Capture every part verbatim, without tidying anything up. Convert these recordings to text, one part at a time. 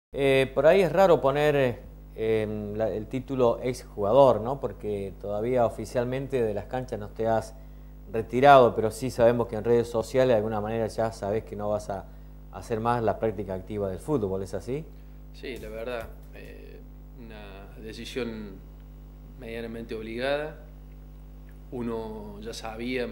Eh, por ahí es raro poner eh, la- el título exjugador, ¿no? Porque todavía oficialmente de las canchas no te has retirado, pero sí sabemos que en redes sociales de alguna manera ya sabes que no vas a hacer más la práctica activa del fútbol, ¿es así? Sí, la verdad, eh, una decisión medianamente obligada. Uno ya sabía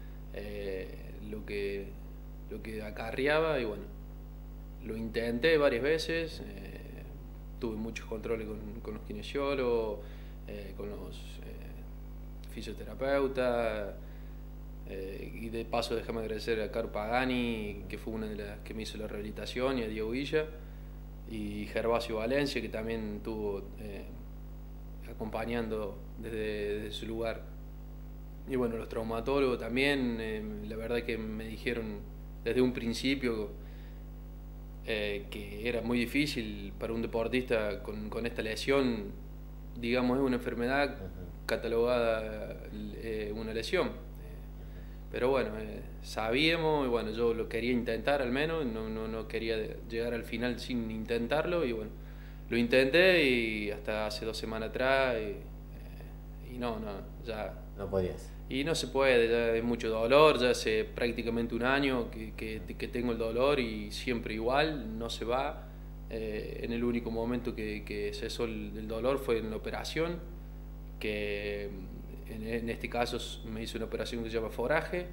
eh, lo que, lo que acarreaba y bueno, lo intenté varias veces. Eh, tuve muchos controles con, con los kinesiólogos, eh, con los eh, fisioterapeutas. Eh, y de paso déjame agradecer a Caro Pagani, que fue una de las que me hizo la rehabilitación, y a Diego Villa y Gervasio Valencia, que también estuvo eh, acompañando desde, desde su lugar. Y bueno, los traumatólogos también, eh, la verdad que me dijeron desde un principio eh, que era muy difícil para un deportista con, con esta lesión, digamos, es una enfermedad catalogada eh, una lesión. Pero bueno, eh, sabíamos y bueno, yo lo quería intentar al menos, no, no, no quería llegar al final sin intentarlo y bueno, lo intenté y hasta hace dos semanas atrás y, eh, y no, no, ya... No podías. Y no se puede, ya hay mucho dolor, ya hace prácticamente un año que, que, que tengo el dolor y siempre igual, no se va. Eh, en el único momento que, que cesó el, el dolor fue en la operación, que en, en este caso me hizo una operación que se llama foraje,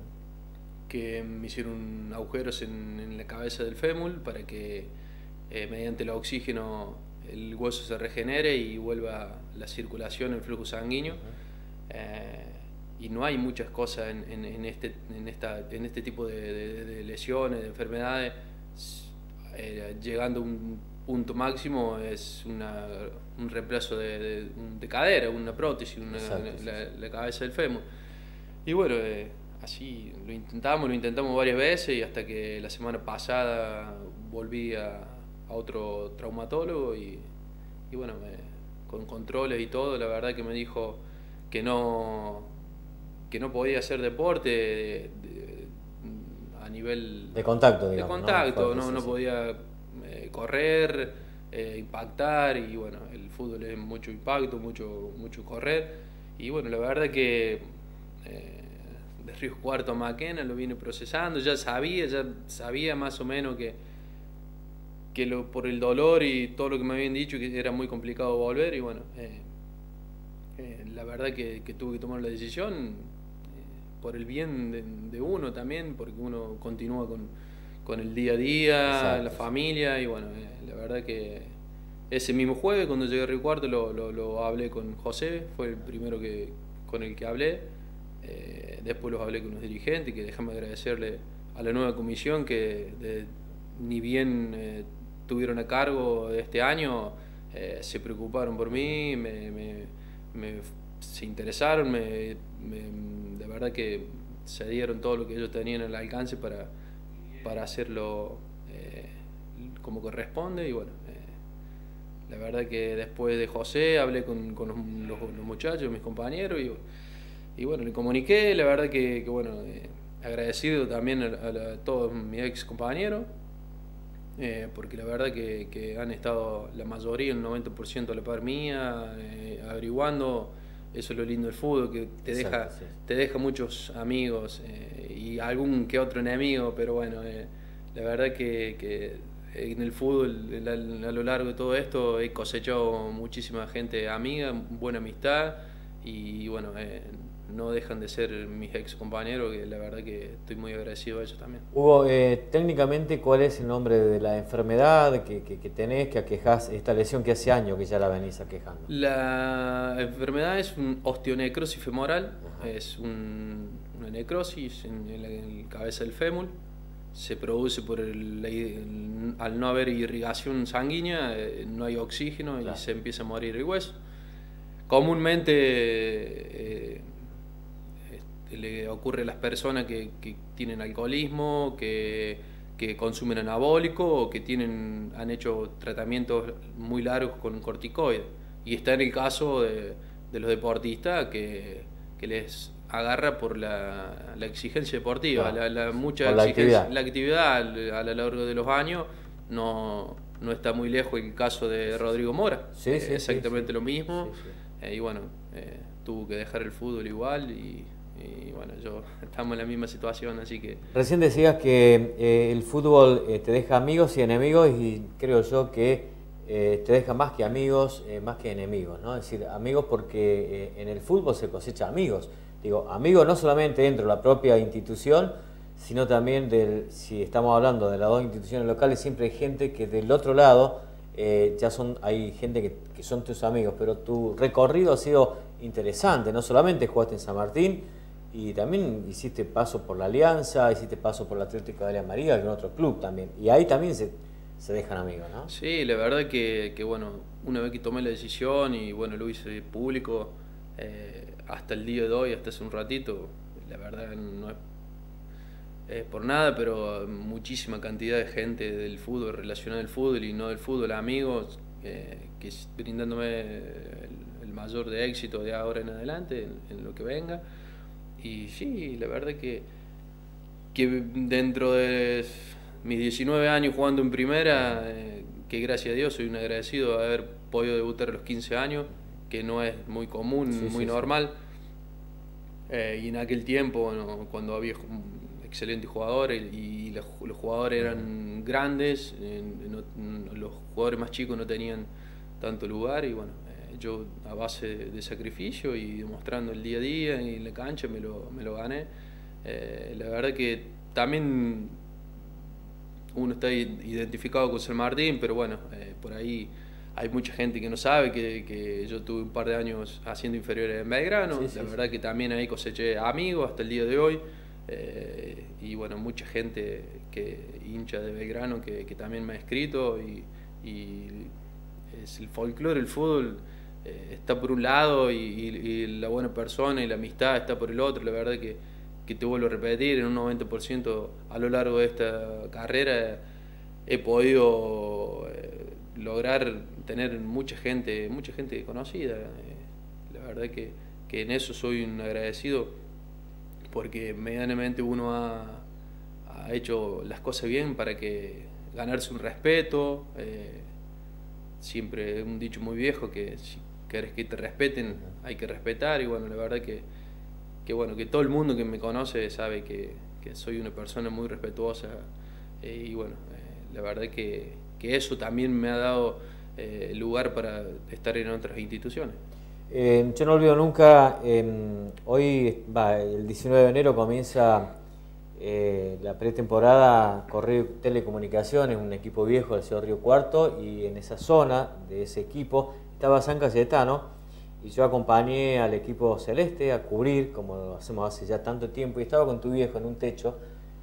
que me hicieron agujeros en, en la cabeza del fémur para que eh, mediante el oxígeno el hueso se regenere y vuelva la circulación, el flujo sanguíneo. Eh, y no hay muchas cosas en, en, en, este, en, esta, en este tipo de, de, de lesiones, de enfermedades. Eh, llegando a un punto máximo es una, un reemplazo de, de, de cadera, una prótesis, una, Exacto, la, sí, la, sí. la cabeza del fémur. Y bueno, eh, así lo intentamos, lo intentamos varias veces y hasta que la semana pasada volví a, a otro traumatólogo y, y bueno, me, con controles y todo, la verdad que me dijo que no, que no podía hacer deporte de, de, a nivel De contacto, de digamos, ¿no? contacto, Fuerte, no, sí, no sí. podía eh, correr, eh, impactar y bueno, el fútbol es mucho impacto, mucho, mucho correr y bueno, la verdad que eh, de Río Cuarto a Maquena lo vine procesando, ya sabía, ya sabía más o menos que, que lo, por el dolor y todo lo que me habían dicho que era muy complicado volver y bueno, eh, eh, la verdad que, que tuve que tomar la decisión eh, por el bien de, de uno también, porque uno continúa con, con el día a día, la Exacto, sí. familia y bueno, eh, la verdad que ese mismo jueves cuando llegué a Río Cuarto lo, lo, lo hablé con José, fue el primero que, con el que hablé, eh, después los hablé con los dirigentes, que déjame agradecerle a la nueva comisión que de, ni bien eh, tuvieron a cargo de este año, eh, se preocuparon por mí, me, me, me, se interesaron, me, me, de verdad que se dieron todo lo que ellos tenían al alcance para, para hacerlo eh, como corresponde y bueno, eh, la verdad que después de José hablé con, con los, los, los, muchachos, mis compañeros y, y, bueno, le comuniqué, la verdad que, que bueno, eh, agradecido también a, a, a todos mis ex compañeros. Eh, porque la verdad que, que han estado la mayoría, el noventa por ciento a la par mía, eh, averiguando, eso es lo lindo del fútbol, que te, Exacto, deja, sí. te deja muchos amigos eh, y algún que otro enemigo, pero bueno, eh, la verdad que, que en el fútbol, a, a lo largo de todo esto, he cosechado muchísima gente amiga, buena amistad y bueno, eh, no dejan de ser mis ex compañeros, que la verdad que estoy muy agradecido a ellos también. Hugo, eh, técnicamente, ¿cuál es el nombre de la enfermedad que, que, que tenés, que aquejás, esta lesión que hace años que ya la venís aquejando? La enfermedad es un osteonecrosis femoral, Ajá. es un, una necrosis en, en, la, en la cabeza del fémur, se produce por el, el, al no haber irrigación sanguínea, eh, no hay oxígeno Claro. y se empieza a morir el hueso. Comúnmente eh, este, le ocurre a las personas que, que tienen alcoholismo, que, que consumen anabólico o que tienen, han hecho tratamientos muy largos con corticoides. Y está en el caso de, de los deportistas que, que les agarra por la, la exigencia deportiva, Claro, la, la sí, mucha por la exigencia, actividad. la actividad a lo largo de los años no, no está muy lejos el caso de Rodrigo Mora, sí, eh, sí, exactamente sí, lo mismo, sí, sí. Eh, y bueno, eh, tuvo que dejar el fútbol igual y, y bueno, yo estamos en la misma situación, así que... Recién decías que eh, el fútbol eh, te deja amigos y enemigos y creo yo que eh, te deja más que amigos, eh, más que enemigos, ¿no? Es decir, amigos porque eh, en el fútbol se cosecha amigos. Digo, amigos no solamente dentro de la propia institución, sino también, del, si estamos hablando de las dos instituciones locales, siempre hay gente que del otro lado, eh, ya son, hay gente que, que son tus amigos, pero tu recorrido ha sido interesante, no solamente jugaste en San Martín, y también hiciste paso por la Alianza, hiciste paso por el Atlético de la María, que en otro club también, y ahí también se, se dejan amigos, ¿no? Sí, la verdad que, que bueno, una vez que tomé la decisión y bueno, lo hice público, eh, hasta el día de hoy, hasta hace un ratito, la verdad no es eh, por nada, pero muchísima cantidad de gente del fútbol, relacionada al fútbol y no del fútbol, amigos, eh, que brindándome el, el mayor de éxito de ahora en adelante, en, en lo que venga. Y sí, la verdad que, que dentro de mis diecinueve años jugando en primera, eh, que gracias a Dios soy un agradecido de haber podido debutar a los quince años, que no es muy común, Sí, muy sí, normal. Sí. Eh, y en aquel tiempo, bueno, cuando había excelentes jugadores y los, los jugadores eran grandes, eh, no, los jugadores más chicos no tenían tanto lugar y bueno, eh, yo a base de, de sacrificio y demostrando el día a día y en la cancha me lo, me lo gané. Eh, la verdad que también uno está identificado con San Martín, pero bueno, eh, por ahí hay mucha gente que no sabe que, que yo tuve un par de años haciendo inferiores en Belgrano. Sí, sí, la verdad sí. Que también ahí coseché amigos hasta el día de hoy. Eh, y bueno, mucha gente que hincha de Belgrano que, que también me ha escrito y, y es el folclore, el fútbol eh, está por un lado y, y, y la buena persona y la amistad está por el otro. La verdad que, que te vuelvo a repetir, en un noventa por ciento a lo largo de esta carrera he podido eh, lograr tener mucha gente, mucha gente conocida. Eh, la verdad que, que en eso soy un agradecido porque medianamente uno ha, ha hecho las cosas bien para que ganarse un respeto. Eh, siempre un dicho muy viejo que si querés que te respeten hay que respetar y bueno, la verdad que, que, bueno, que todo el mundo que me conoce sabe que, que soy una persona muy respetuosa eh, y bueno, eh, la verdad que, que eso también me ha dado eh, lugar para estar en otras instituciones. Eh, yo no olvido nunca, eh, hoy, va, el diecinueve de enero comienza eh, la pretemporada Correo Telecomunicaciones, un equipo viejo del señor Río Cuarto, y en esa zona de ese equipo estaba San Cayetano, y yo acompañé al equipo celeste a cubrir, como lo hacemos hace ya tanto tiempo, y estaba con tu viejo en un techo,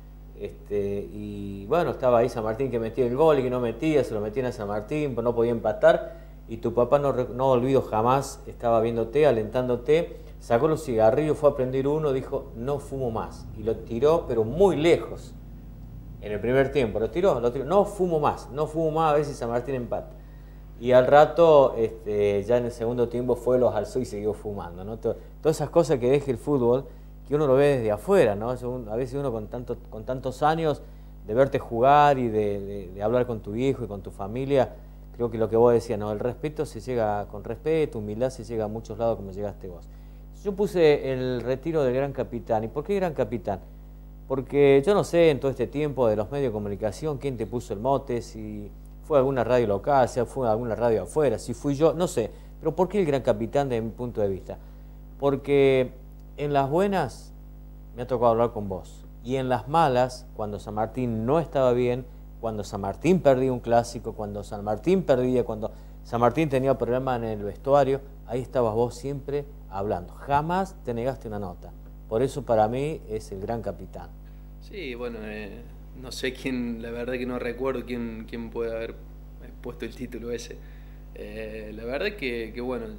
este, y bueno, estaba ahí San Martín que metía el gol y que no metía, se lo metían a San Martín, pero no podía empatar. Y tu papá, no, no olvido jamás, estaba viéndote, alentándote, sacó los cigarrillos, fue a prender uno, dijo, no fumo más. Y lo tiró, pero muy lejos, en el primer tiempo. Lo tiró, lo tiró, no fumo más, no fumo más, a ver si San Martín empata. Y al rato, este, ya en el segundo tiempo, fue, los alzó y siguió fumando, ¿no? Todas esas cosas que deja el fútbol, que uno lo ve desde afuera, ¿no? A veces uno con, tanto, con tantos años de verte jugar y de, de, de hablar con tu hijo y con tu familia, creo que lo que vos decías, ¿no? El respeto se llega con respeto, humildad se llega a muchos lados como llegaste vos. Yo puse el retiro del gran capitán. ¿Y por qué gran capitán? Porque yo no sé en todo este tiempo de los medios de comunicación quién te puso el mote, si fue alguna radio local, si fue alguna radio afuera, si fui yo, no sé. Pero ¿por qué el gran capitán desde mi punto de vista? Porque en las buenas me ha tocado hablar con vos. Y en las malas, cuando San Martín no estaba bien, cuando San Martín perdía un clásico, cuando San Martín perdía, cuando San Martín tenía problemas en el vestuario, ahí estabas vos siempre hablando. Jamás te negaste una nota. Por eso para mí es el gran capitán. Sí, bueno, eh, no sé quién, la verdad que no recuerdo quién, quién puede haber puesto el título ese. Eh, la verdad que, que, bueno,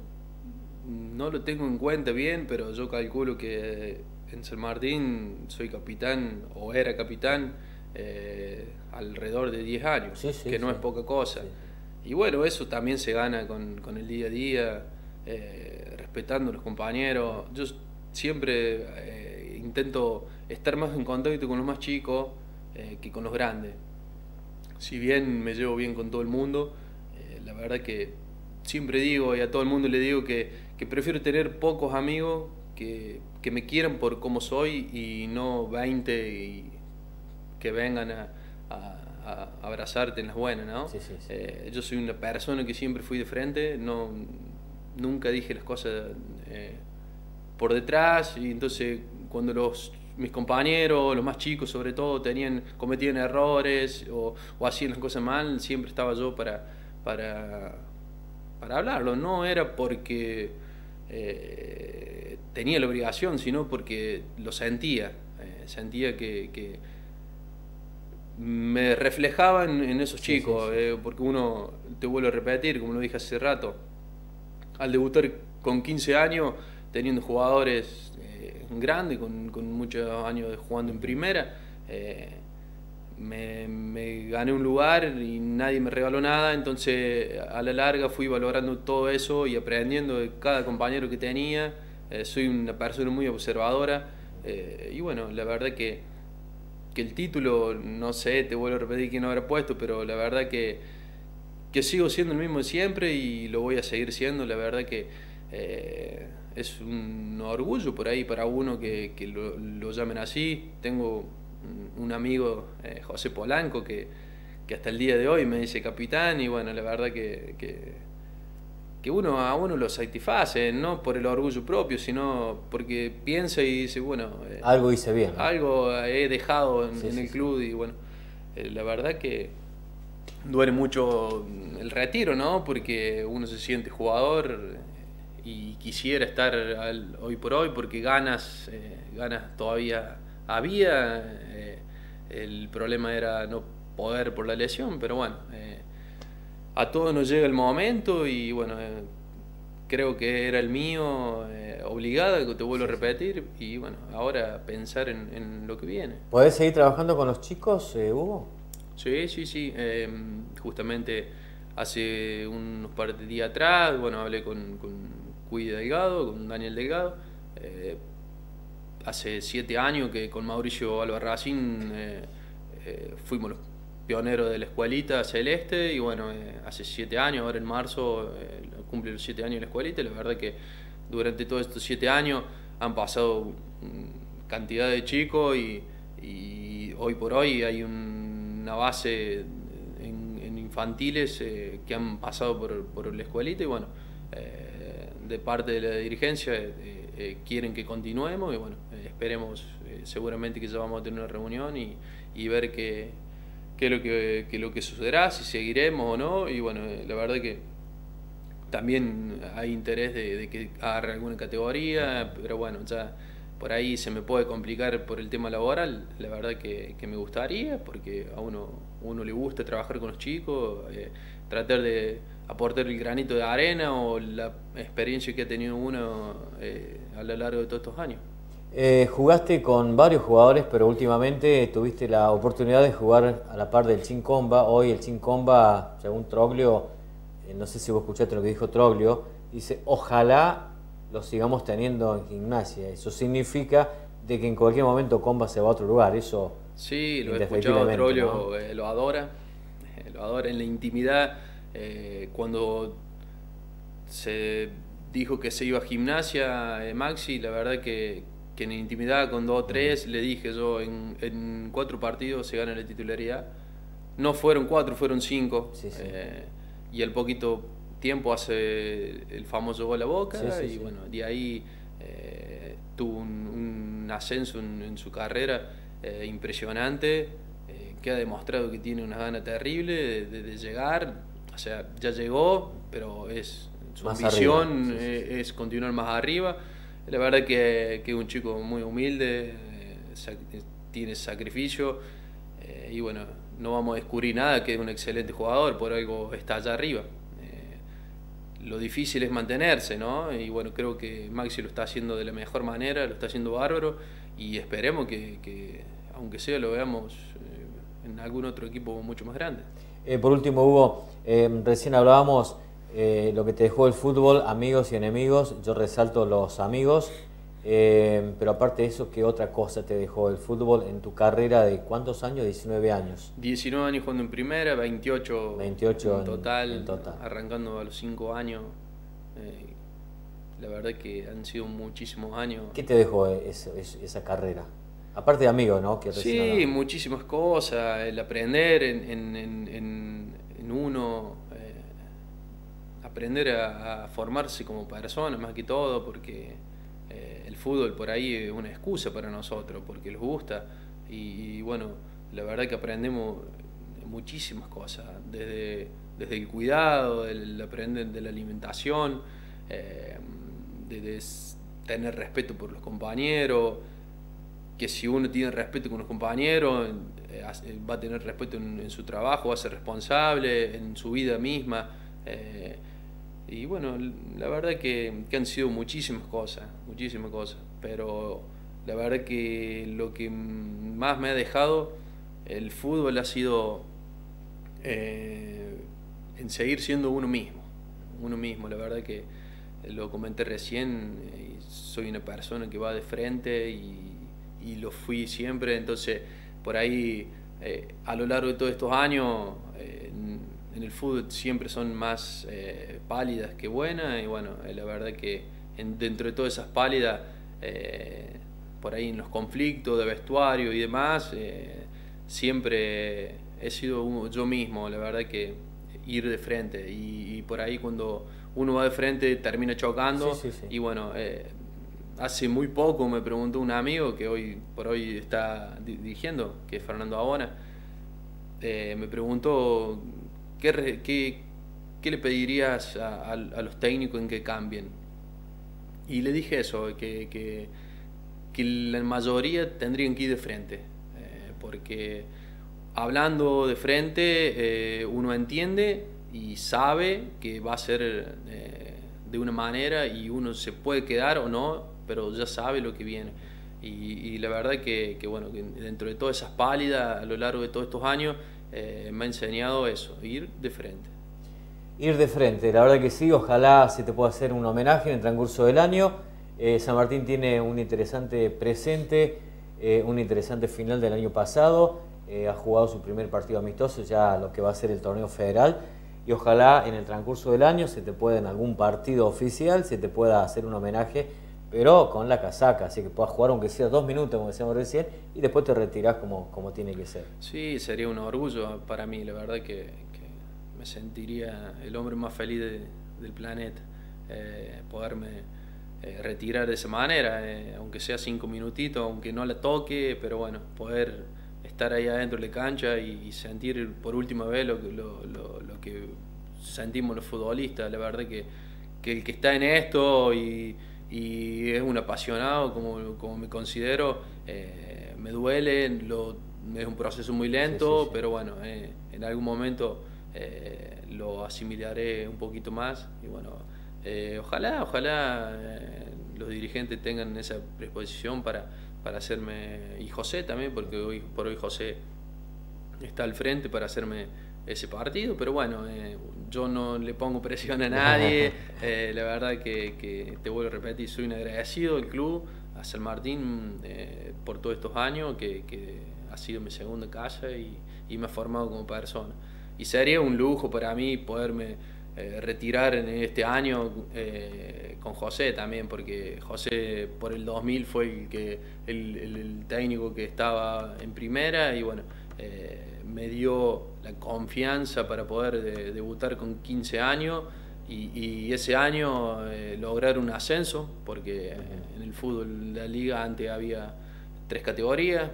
no lo tengo en cuenta bien, pero yo calculo que en San Martín soy capitán, o era capitán, Eh, alrededor de diez años, sí, sí, que no sí. es poca cosa. Sí. Y bueno, eso también se gana con, con el día a día, eh, respetando a los compañeros. Yo siempre eh, intento estar más en contacto con los más chicos eh, que con los grandes. si bien me llevo bien con todo el mundo, eh, la verdad que siempre digo y a todo el mundo le digo que, que prefiero tener pocos amigos que, que me quieran por cómo soy y no veinte y que vengan a, a, a abrazarte en las buenas, ¿no? Sí, sí, sí. Eh, yo soy una persona que siempre fui de frente, no, nunca dije las cosas eh, por detrás, y entonces cuando los mis compañeros, los más chicos sobre todo, tenían, cometían errores o, o hacían las cosas mal, siempre estaba yo para, para, para hablarlo. No era porque eh, tenía la obligación, sino porque lo sentía. Eh, sentía que, que me reflejaba en, en esos chicos, sí, sí, sí. Eh, porque uno, te vuelvo a repetir, como lo dije hace rato, al debutar con quince años, teniendo jugadores grande, con, con muchos años de jugando en primera, eh, me, me gané un lugar y nadie me regaló nada, entonces a la larga fui valorando todo eso y aprendiendo de cada compañero que tenía. Eh, soy una persona muy observadora, eh, y bueno, la verdad que, que el título, no sé, te vuelvo a repetir quién habrá puesto, pero la verdad que, que sigo siendo el mismo de siempre y lo voy a seguir siendo. La verdad que eh, es un orgullo por ahí para uno que, que lo, lo llamen así. Tengo un amigo, eh, José Polanco, que, que hasta el día de hoy me dice capitán, y bueno, la verdad que, que, que uno a uno lo satisface, no por el orgullo propio, sino porque piensa y dice, bueno, eh, algo hice bien, ¿no? Algo he dejado en, sí, en sí, el sí. club, y bueno, eh, la verdad que duele mucho el retiro, ¿no? Porque uno se siente jugador y quisiera estar al, hoy por hoy, porque ganas, eh, ganas todavía había. Eh, el problema era no poder por la lesión, pero bueno, eh, a todos nos llega el momento y bueno, eh, creo que era el mío, eh, obligada, que te vuelvo sí, a repetir, y bueno, ahora pensar en, en lo que viene. ¿Podés seguir trabajando con los chicos, eh, Hugo? Sí, sí, sí. Eh, justamente hace unos par de días atrás, bueno, hablé con, con Cuy Delgado, con Daniel Delgado. Eh, hace siete años que con Mauricio Albarracín eh, eh, fuimos los pioneros de la escuelita celeste, y bueno, eh, hace siete años, ahora en marzo, eh, cumple los siete años de la escuelita, y la verdad que durante todos estos siete años han pasado cantidad de chicos y, y hoy por hoy hay un, una base en, en infantiles eh, que han pasado por, por la escuelita, y bueno, eh, de parte de la dirigencia eh, eh, quieren que continuemos, y bueno, eh, esperemos, eh, seguramente que ya vamos a tener una reunión y, y ver qué, qué es lo que, qué es lo que sucederá, si seguiremos o no, y bueno, eh, la verdad que también hay interés de, de que agarre alguna categoría, pero bueno, ya por ahí se me puede complicar por el tema laboral. La verdad que, que me gustaría, porque a uno, uno le gusta trabajar con los chicos, eh, tratar de aportar el granito de arena o la experiencia que ha tenido uno eh, a lo largo de todos estos años. Eh, jugaste con varios jugadores, pero últimamente tuviste la oportunidad de jugar a la par del Chincomba. Hoy el Chincomba, según Troglio, eh, no sé si vos escuchaste lo que dijo Troglio, dice, ojalá lo sigamos teniendo en Gimnasia. Eso significa de que en cualquier momento Comba se va a otro lugar. Eso sí, lo he escuchado, Troglio, ¿no? eh, lo adora, eh, lo adora en la intimidad. Eh, cuando se dijo que se iba a Gimnasia, eh, Maxi, la verdad que, que en intimidad con dos o tres, uh-huh. le dije yo, en, en cuatro partidos se gana la titularidad. No fueron cuatro, fueron cinco. Sí, sí. Eh, y al poquito tiempo hace el famoso gol a Boca, sí, sí, y sí. bueno, de ahí eh, tuvo un, un ascenso en, en su carrera eh, impresionante, eh, que ha demostrado que tiene una gana terrible de, de, de llegar. O sea, ya llegó, pero es su más ambición arriba, sí, sí, sí. es continuar más arriba. La verdad que, que es un chico muy humilde, eh, sac tiene sacrificio, eh, y bueno, no vamos a descubrir nada, que es un excelente jugador, por algo está allá arriba. Lo difícil es mantenerse, ¿no? Y bueno, creo que Maxi lo está haciendo de la mejor manera, lo está haciendo bárbaro, y esperemos que, que aunque sea, lo veamos eh, en algún otro equipo mucho más grande. Eh, por último, Hugo, eh, recién hablábamos eh, lo que te dejó el fútbol, amigos y enemigos. Yo resalto los amigos. Eh, pero aparte de eso, ¿qué otra cosa te dejó el fútbol en tu carrera de cuántos años? diecinueve años. diecinueve años jugando en primera, veintiocho, veintiocho en, total, en, en total, arrancando a los cinco años. Eh, la verdad que han sido muchísimos años. ¿Qué te dejó ese, esa carrera? Aparte de amigos, ¿no? Que sí, muchísimas cosas, el aprender en, en, en, en uno, eh, aprender a, a formarse como persona más que todo, porque eh, el fútbol por ahí es una excusa para nosotros, porque les gusta, y, y bueno, la verdad que aprendemos muchísimas cosas, desde, desde el cuidado, el aprender de la alimentación, eh, de, de tener respeto por los compañeros, que si uno tiene respeto con los compañeros, eh, va a tener respeto en, en su trabajo, va a ser responsable en su vida misma. Eh, y bueno, la verdad que, que han sido muchísimas cosas, muchísimas cosas. Pero la verdad que lo que más me ha dejado el fútbol ha sido eh, en seguir siendo uno mismo. Uno mismo, la verdad que lo comenté recién, eh, soy una persona que va de frente y y lo fui siempre, entonces por ahí eh, a lo largo de todos estos años eh, en, en el fútbol siempre son más eh, pálidas que buenas, y bueno, eh, la verdad que en, dentro de todas esas pálidas, eh, por ahí en los conflictos de vestuario y demás, eh, siempre he sido yo mismo, la verdad que ir de frente, y, y por ahí cuando uno va de frente termina chocando, sí, sí, sí. Y bueno, eh, hace muy poco me preguntó un amigo que hoy por hoy está dirigiendo, que es Fernando Abona, eh, me preguntó ¿qué, qué, qué le pedirías a, a, a los técnicos en que cambien? Y le dije eso, que, que, que la mayoría tendrían que ir de frente, eh, porque hablando de frente eh, uno entiende y sabe que va a ser eh, de una manera y uno se puede quedar o no, pero ya sabe lo que viene. Y, y la verdad que, que, bueno, que dentro de todas esas pálidas, a lo largo de todos estos años, eh, me ha enseñado eso, ir de frente. Ir de frente, la verdad que sí, ojalá se te pueda hacer un homenaje en el transcurso del año. Eh, San Martín tiene un interesante presente, eh, un interesante final del año pasado, eh, ha jugado su primer partido amistoso, ya lo que va a ser el torneo federal, y ojalá en el transcurso del año se te pueda en algún partido oficial, se te pueda hacer un homenaje, pero con la casaca, así que puedas jugar aunque sea dos minutos, como decíamos recién, y después te retirás como, como tiene que ser. Sí, sería un orgullo para mí, la verdad que, que me sentiría el hombre más feliz de, del planeta, eh, poderme eh, retirar de esa manera, eh, aunque sea cinco minutitos, aunque no la toque, pero bueno, poder estar ahí adentro de la cancha y, y sentir por última vez lo, lo, lo, lo que sentimos los futbolistas, la verdad que, que el que está en esto y y es un apasionado como, como me considero, eh, me duele, lo, es un proceso muy lento, sí, sí, sí. Pero bueno, eh, en algún momento eh, lo asimilaré un poquito más y bueno, eh, ojalá, ojalá eh, los dirigentes tengan esa predisposición para, para hacerme, y José también, porque hoy por hoy José está al frente para hacerme ese partido, pero bueno, eh, yo no le pongo presión a nadie, eh, la verdad que, que te vuelvo a repetir, soy un agradecido del club, a San Martín eh, por todos estos años, que, que ha sido mi segunda casa y, y me ha formado como persona. Y sería un lujo para mí poderme eh, retirar en este año eh, con José también, porque José por el dos mil fue el, que, el, el, el técnico que estaba en primera y bueno, eh, me dio la confianza para poder de, debutar con quince años y, y ese año eh, lograr un ascenso, porque eh, en el fútbol de la liga antes había tres categorías,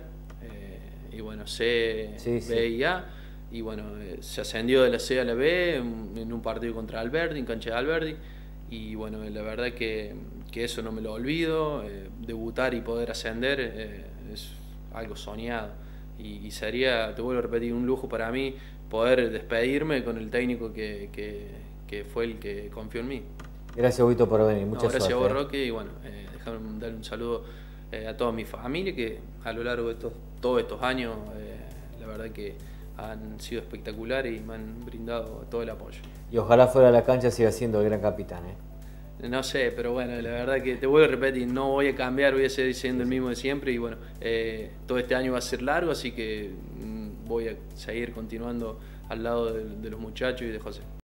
eh, y bueno, C, sí, B sí. y A, y bueno, eh, se ascendió de la C a la B en, en un partido contra Alberdi, en cancha de Alberdi, y bueno, la verdad que, que eso no me lo olvido, eh, debutar y poder ascender eh, es algo soñado. Y sería, te vuelvo a repetir, un lujo para mí poder despedirme con el técnico que, que, que fue el que confió en mí. Gracias, Huguito, por venir. Muchas no, gracias suerte. a vos, Roque, y bueno, eh, déjame darle un saludo eh, a toda mi familia que a lo largo de estos, todos estos años, eh, la verdad que han sido espectaculares y me han brindado todo el apoyo. Y ojalá fuera de la cancha siga siendo el gran capitán, ¿eh? No sé, pero bueno, la verdad que te vuelvo a repetir, no voy a cambiar, voy a seguir siendo el mismo de siempre y bueno, eh, todo este año va a ser largo, así que mm, voy a seguir continuando al lado de, de los muchachos y de José.